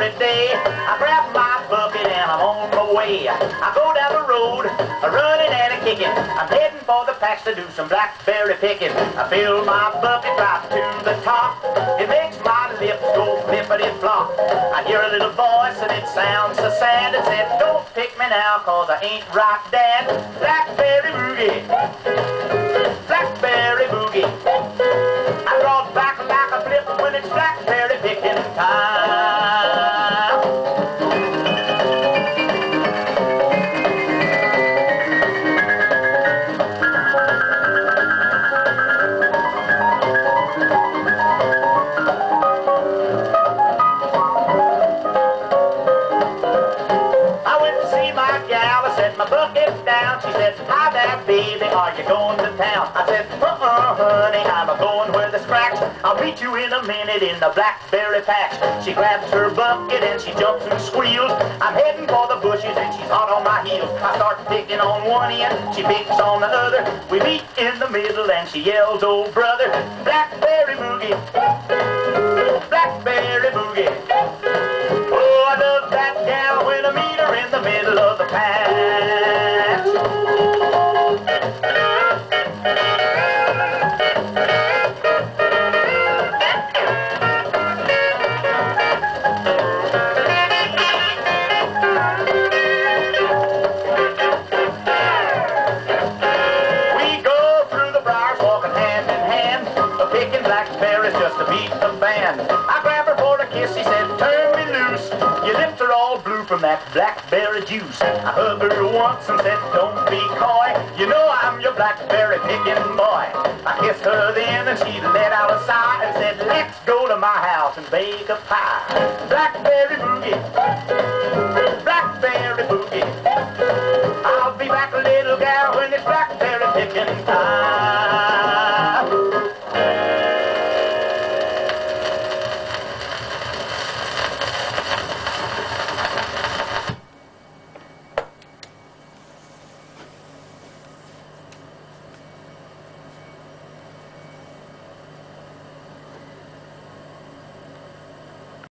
every day. I grab my bucket and I'm on my way. I go down the road, running and kicking. I'm heading for the patch to do some blackberry picking. I fill my bucket right to the top. It makes my lips go flippity flop. I hear a little voice and it sounds so sad. It said, don't pick me now, cause I ain't right, Dad. Blackberry boogie, blackberry boogie. I draw back like a flip when it's blackberry picking time. My bucket down. She said, hi there, baby, are you going to town? I said, honey, I'm a-going where there's cracks. I'll meet you in a minute in the blackberry patch. She grabs her bucket and she jumps and squeals. I'm heading for the bushes and she's hot on my heels. I start picking on one end, she picks on the other. We meet in the middle and she yells, oh brother, blackberry boogie, blackberry boogie. Oh, I love that gal when I meet her in the middle of the patch. We go through the briars walking hand in hand, picking blackberries just to beat the band. I grab her for a kiss, she said, turn me loose. Your lips are all blue from that blackberry juice. I hugged her once and said, don't be coy. You know I'm your blackberry picking boy. I kissed her then and she let out a sigh and said, let's go to my house and bake a pie. Blackberry boogie, blackberry boogie. I'll be back, little gal, when it's blackberry picking time.